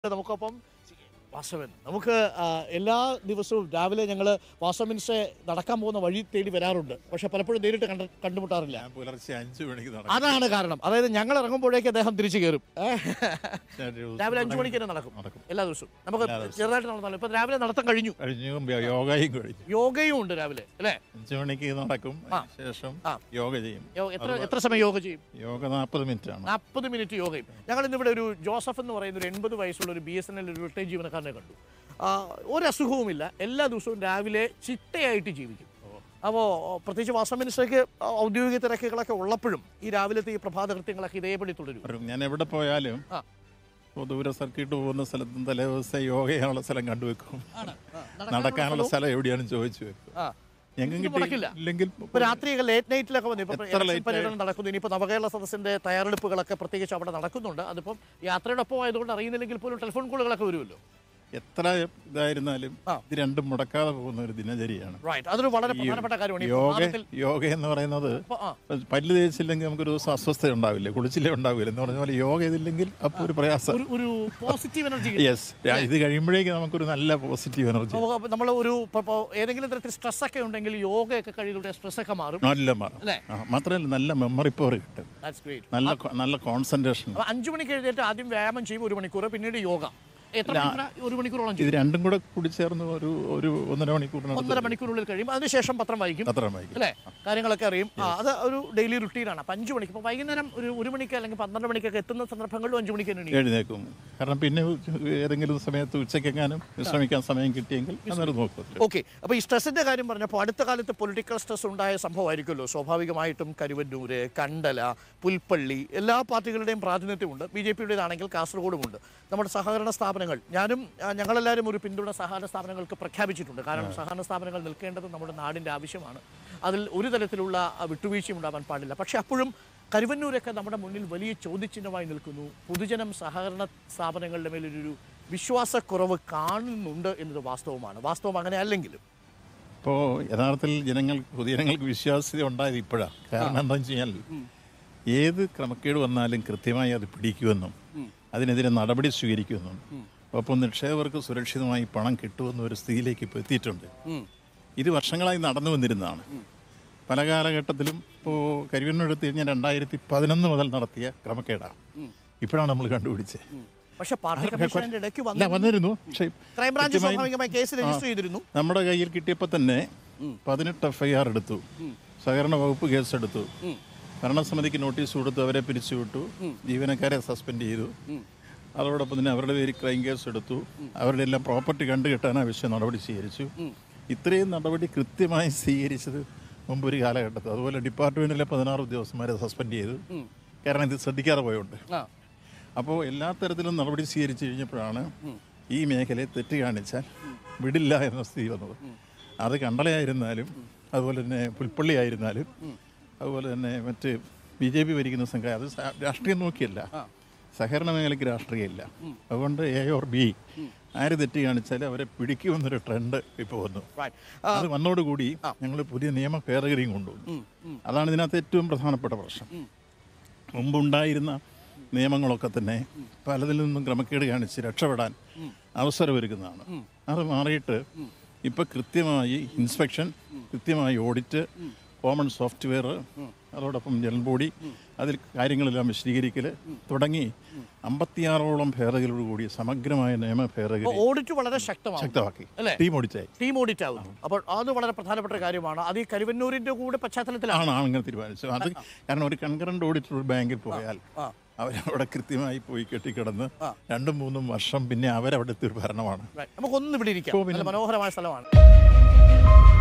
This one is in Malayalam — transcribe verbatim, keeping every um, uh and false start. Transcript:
നമുക്കൊപ്പം വാസവൻ നമുക്ക് എല്ലാ ദിവസവും രാവിലെ ഞങ്ങൾ വാസവൻസ് നടക്കാൻ പോകുന്ന വഴി തേടി വരാറുണ്ട്. പക്ഷെ പലപ്പോഴും നേരിട്ട് കണ്ട് കണ്ടുമുട്ടാറില്ല. പുലർച്ചെ അഞ്ചു മണിക്ക് അതാണ് കാരണം. അതായത് ഞങ്ങൾ ഇറങ്ങുമ്പോഴേക്ക് അദ്ദേഹം തിരിച്ചു കയറും. രാവിലെ അഞ്ചു മണിക്ക് തന്നെ നടക്കും എല്ലാ ദിവസവും. നമുക്ക് ചെറുതായിട്ട് നടന്നാലും ഇപ്പൊ രാവിലെ നടത്തം കഴിഞ്ഞു യോഗയും കഴിഞ്ഞു യോഗയും ഉണ്ട് രാവിലെ അല്ലേ? അഞ്ചു മണിക്ക് നടക്കും. ശേഷം യോഗ ചെയ്യും. എത്ര എത്ര സമയം യോഗ ചെയ്യും? യോഗ നാൽപ്പത് മിനിറ്റ് ആണ്. നാൽപ്പത് മിനിറ്റ് യോഗയും. ഞങ്ങൾ ഇന്നിവിടെ ഒരു ജോസഫ് എന്ന് പറയുന്ന ഒരു എൺപത് വയസ്സുള്ള ഒരു ബി എസ് എൻ എൽ ഒരു റിട്ടയർഡ് ജീവനക്കാരനെ കണ്ടു. ഒരസുഖവുമില്ല, എല്ലാ ദിവസവും രാവിലെ ചിട്ടയായിട്ട് ജീവിക്കും. അപ്പോൾ പ്രത്യേകിച്ച് വാസം മിനിസ്റ്റർക്ക് ഔദ്യോഗിക തിരക്കുകളൊക്കെ ഉള്ളപ്പോഴും ഈ രാവിലത്തെ ഈ പ്രഭാത കൃത്യങ്ങളൊക്കെ ഇതേപടി തുടരും. ഞാൻ എവിടെ പോയാലും ദൂര സർക്കിട്ട് പോകുന്ന സ്ഥലത്തും തലേ ദിവസം യോഗ ചെയ്യാനുള്ള സ്ഥലം കണ്ടുവെക്കും. നടക്കാനുള്ള സ്ഥലം എവിടെയാണെന്ന് ചോദിച്ചു വെക്കും. രാത്രിയൊക്കെ ലേറ്റ് നൈറ്റിലൊക്കെ വന്നു പര്യടനം നടക്കുന്നു. ഇനിയിപ്പോൾ നവകേരള സദസ്സിന്റെ തയ്യാറെടുപ്പുകളൊക്കെ പ്രത്യേകിച്ച് അവിടെ നടക്കുന്നുണ്ട്. അതിപ്പം യാത്രയുടെ ഒപ്പം ആയതുകൊണ്ട് അറിയുന്നില്ലെങ്കിൽ പോലും ടെലിഫോൺ കോളുകളൊക്കെ വരുമല്ലോ. എത്ര ഇതായിരുന്നാലും ഇത് രണ്ടും മുടക്കാതെ പോകുന്ന ഒരു ദിനചര്യയാണ്. അതൊരു വളരെ പ്രധാനപ്പെട്ട കാര്യമാണ്. യോഗ യോഗ എന്ന് പറയുന്നത് പല്ല് തേച്ചില്ലെങ്കിൽ നമുക്കൊരു ദിവസം അസ്വസ്ഥത ഉണ്ടാവില്ല, കുളിച്ചില്ലേ ഉണ്ടാവില്ല എന്ന് പറഞ്ഞ പോലെ യോഗ ചെയ്തില്ലെങ്കിൽ അപ്പോൾ ഒരു പ്രയാസം. ഒരു പോസിറ്റീവ് എനർജി. യെസ്, ഇത് കഴിയുമ്പോഴേക്കും നമുക്കൊരു നല്ല പോസിറ്റീവ് എനർജി. നമ്മൾ ഒരു ഏതെങ്കിലും തരത്തിൽ സ്ട്രെസ് ഒക്കെ ഉണ്ടെങ്കിൽ യോഗയൊക്കെ കഴിയുന്ന സ്ട്രെസ് ഒക്കെ മാറും. നല്ല മാറും. മാത്രമല്ല നല്ല മെമ്മറി പവർ കിട്ടും, നല്ല നല്ല കോൺസെൻട്രേഷൻ. അഞ്ചു മണിക്ക് എഴുതിയിട്ട് ആദ്യം വ്യായാമം ചെയ്യും ഒരു മണിക്കൂർ, പിന്നീട് യോഗ. ഒരു മണിക്കൂറോളം ഇത് രണ്ടും കൂടെ കൂടി ചേർന്ന് ഒരു ഒരു ഒന്നര മണിക്കൂർ ഒന്നര മണിക്കൂറിനുള്ളിൽ കഴിയും. അതിനുശേഷം പത്രം വായിക്കും പത്രം വായിക്കും അല്ലേ? കാര്യങ്ങളൊക്കെ അറിയും. അത് ഒരു ഡെയിലി റുട്ടീനാണ്. അപ്പം അഞ്ചു മണിക്ക് ഇപ്പോൾ വൈകുന്നേരം ഒരു ഒരു മണിക്ക് അല്ലെങ്കിൽ പന്ത്രണ്ട് മണിക്കൊക്കെ എത്തുന്ന സന്ദർഭങ്ങളിലും അഞ്ചു മണിക്ക് തന്നെ എഴുന്നേക്കും. കാരണം പിന്നെ ഏതെങ്കിലും സമയത്ത് ഉച്ചയ്ക്കെങ്ങാനും വിശ്രമിക്കാൻ സമയം കിട്ടിയെങ്കിൽ അന്നേരം നോക്കും. ഓക്കെ. അപ്പോൾ ഈ സ്ട്രെസ്സിന്റെ കാര്യം പറഞ്ഞപ്പോൾ അടുത്ത കാലത്ത് പൊളിറ്റിക്കൽ സ്ട്രെസ് ഉണ്ടായ സംഭവമായിരിക്കുമല്ലോ. സ്വാഭാവികമായിട്ടും കരുവന്നൂര്, കണ്ടല, പുൽപ്പള്ളി എല്ലാ പാർട്ടികളുടെയും പ്രാതിനിധ്യമുണ്ട്. B J പിയുടേതാണെങ്കിൽ കാസർഗോഡുമുണ്ട്. നമ്മുടെ സഹകരണ സ്ഥാപനങ്ങൾ, ഞാനും ഞങ്ങളെല്ലാവരും ഒരു പിന്തുണ സഹകരണ സ്ഥാപനങ്ങൾക്ക് പ്രഖ്യാപിച്ചിട്ടുണ്ട്. കാരണം സഹകരണ സ്ഥാപനങ്ങൾ നിൽക്കേണ്ടത് നമ്മുടെ നാടിൻ്റെ ആവശ്യമാണ്. അതിൽ ഒരു തരത്തിലുള്ള വിട്ടുവീഴ്ചയും ഉണ്ടാവാൻ പാടില്ല. പക്ഷേ അപ്പോഴും കരുവന്നൂരൊക്കെ നമ്മുടെ മുന്നിൽ വലിയ ചോദ്യചിഹ്നമായി നിൽക്കുന്നു. പൊതുജനം സഹകരണ സ്ഥാപനങ്ങളുടെ മേലൊരു വിശ്വാസക്കുറവ് കാണുന്നുണ്ട് എന്നത് വാസ്തവമാണ്. വാസ്തവം അങ്ങനെ അല്ലെങ്കിലും ഇപ്പോൾ യഥാർത്ഥത്തിൽ ജനങ്ങൾ പൊതുജനങ്ങൾക്ക് വിശ്വാസ്യത ഉണ്ടായത് ഇപ്പോഴാണ്. കാരണം എന്താണെന്ന് വെച്ച് കഴിഞ്ഞാൽ ഏത് ക്രമക്കേട് വന്നാലും കൃത്യമായി അത് പിടിക്കുമെന്നും അതിനെതിരെ നടപടി സ്വീകരിക്കുമെന്നും ഒപ്പം നിക്ഷേപകർക്ക് സുരക്ഷിതമായി പണം കിട്ടുമെന്ന ഒരു സ്ഥിതിയിലേക്ക് ഇപ്പോൾ എത്തിയിട്ടുണ്ട്. ഇത് വർഷങ്ങളായി നടന്നു വന്നിരുന്നതാണ്. പല കാലഘട്ടത്തിലും ഇപ്പോൾ കരുവന്നൂരെടുത്ത് കഴിഞ്ഞാൽ രണ്ടായിരത്തി പതിനൊന്ന് മുതൽ നടത്തിയ ക്രമക്കേടാണ് ഇപ്പോഴാണ് നമ്മൾ കണ്ടുപിടിച്ചത്. വന്നിരുന്നു. പക്ഷേ നമ്മുടെ കയ്യിൽ കിട്ടിയപ്പോൾ തന്നെ പതിനെട്ട് എഫ് ഐ ആർ എടുത്തു, സഹകരണ വകുപ്പ് കേസെടുത്തു, ഭരണസമിതിക്ക് നോട്ടീസ് കൊടുത്തു, അവരെ പിരിച്ചുവിട്ടു, ജീവനക്കാരെ സസ്പെൻഡ് ചെയ്തു. അതോടൊപ്പം തന്നെ അവരുടെ പേര് ക്രൈം കേസ് എടുത്തു, അവരുടെ എല്ലാം പ്രോപ്പർട്ടി കണ്ടുകെട്ടാൻ ആവശ്യം നടപടി സ്വീകരിച്ചു. ഇത്രയും നടപടി കൃത്യമായി സ്വീകരിച്ചത് മുമ്പ് ഒരു കാലഘട്ടത്തിൽ. അതുപോലെ ഡിപ്പാർട്ട്മെൻറ്റിലെ പതിനാറ് ഉദ്യോഗസ്ഥന്മാരെ സസ്പെൻഡ് ചെയ്തു, കാരണം ഇത് ശ്രദ്ധിക്കാതെ പോയുണ്ട്. അപ്പോൾ എല്ലാ തരത്തിലും നടപടി സ്വീകരിച്ചു കഴിഞ്ഞപ്പോഴാണ് ഈ മേഖലയെ തെറ്റ് കാണിച്ചാൽ വിടില്ല എന്ന സ്ഥിതി വന്നത്. അത് കണ്ടലയായിരുന്നാലും അതുപോലെ തന്നെ പുൽപ്പള്ളി ആയിരുന്നാലും അതുപോലെ തന്നെ മറ്റ് ബി ജെ പി ഭരിക്കുന്ന സംഘം, അത് രാഷ്ട്രീയം നോക്കിയല്ല, സഹകരണ മേഖലയ്ക്ക് രാഷ്ട്രീയമില്ല. അതുകൊണ്ട് എ ഓർ ബി ആര് തെറ്റ് കാണിച്ചാൽ അവരെ പിടിക്കുമെന്നൊരു ട്രെൻഡ് ഇപ്പോൾ വന്നു. അത് വന്നോടുകൂടി ഞങ്ങൾ പുതിയ നിയമ ഭേദഗതിയും കൊണ്ടുവന്നു. അതാണ് ഇതിനകത്ത് ഏറ്റവും പ്രധാനപ്പെട്ട പ്രശ്നം. മുമ്പുണ്ടായിരുന്ന നിയമങ്ങളൊക്കെ തന്നെ പലതിൽ നിന്നും ക്രമക്കേട് കാണിച്ച് രക്ഷപ്പെടാൻ അവസരമൊരുക്കുന്നതാണ്. അത് മാറിയിട്ട് ഇപ്പം കൃത്യമായി ഇൻസ്പെക്ഷൻ, കൃത്യമായി ഓഡിറ്റ്, കോമൺ സോഫ്റ്റ്വെയർ, അതോടൊപ്പം ജനറൽ ബോഡി, അതിൽ കാര്യങ്ങളെല്ലാം വിശദീകരിക്കൽ തുടങ്ങി അമ്പത്തിയാറോളം ഭേദഗതികളോട് കൂടി സമഗ്രമായ നിയമ ഭേദഗതി ഓഡിറ്റ് വളരെ ശക്തമാക്കി. ടീം ഓഡിറ്റായി ടീം ഓഡിറ്റ് ആവുന്നു. അപ്പോൾ അത് വളരെ പ്രധാനപ്പെട്ട കാര്യമാണ്. അത് ഈ കരുവന്നൂരിന്റെ കൂടെ പശ്ചാത്തലത്തിലാണ് അങ്ങനെ തീരുമാനിച്ചത്. അത് കാരണം ഒരു കൺകറന്റ് ഓഡിറ്റർ ഒരു ബാങ്കിൽ പോയാൽ അവരവിടെ കൃത്യമായി പോയി കെട്ടിക്കിടന്ന് രണ്ടും മൂന്നും വർഷം പിന്നെ അവരവിടെ എത്തിയൊരു ഭരണമാണ്. നമുക്കൊന്നും ഇവിടെ ഇരിക്കാം. മനോഹരമായ സ്ഥലമാണ്.